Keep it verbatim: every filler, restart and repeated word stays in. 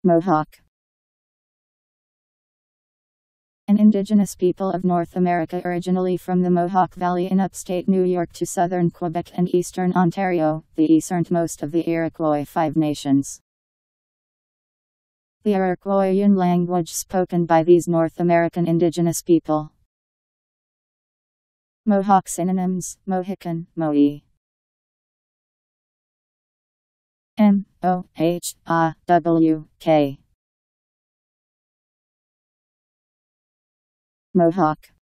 Mohawk. An indigenous people of North America originally from the Mohawk Valley in upstate New York to southern Quebec and eastern Ontario, the easternmost of the Iroquois Five Nations. The Iroquoian language spoken by these North American indigenous people. Mohawk synonyms: Mohican, Moe. M O H A W K. Mohawk.